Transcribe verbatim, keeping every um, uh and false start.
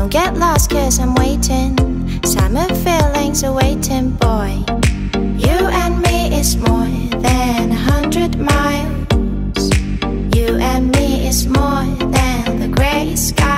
Don't get lost cause I'm waiting. Summer feelings are waiting, boy. You and me is more than a hundred miles. You and me is more than the gray sky.